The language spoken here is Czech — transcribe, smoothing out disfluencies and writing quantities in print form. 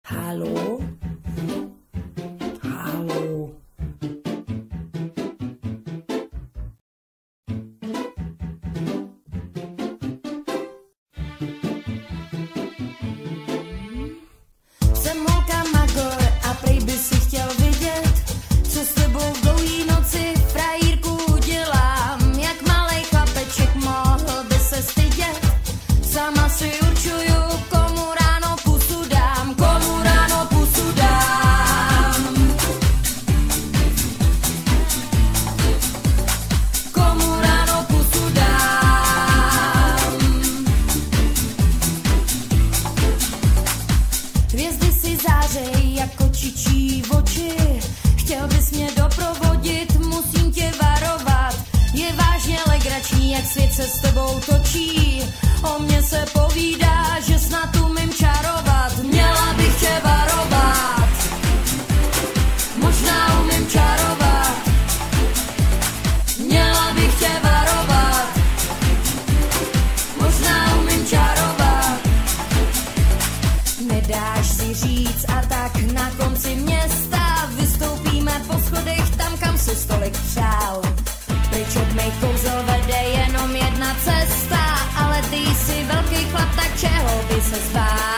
Hallo? Hallo? Jsem holka Magor a prej by si chtěl vidět, co s tebou v dlouhý noci frajírku udělám. Jak malej chlapeček mohl by se stydět, sama si určuju, komu ráno pusu dám, komu ráno pusu dám. Komu ráno pusu dám. Hvězdy si zářej jako čičí oči, chtěl bys mě doprovodit, musím tě varovat. Je vážně legrační, jak svět se s tebou točí, o mně se povídá, že snad umím čarovat. Měla bych tě varovat, možná umím čarovat. Měla bych tě varovat, možná umím čarovat. Nedáš si říct a tak na konci města vystoupíme po schodech tam, kam si stolik přál. Pryč od mých kouzel vede jenom jedna cesta, ale ty jsi velký chlap, tak čeho by se zbál?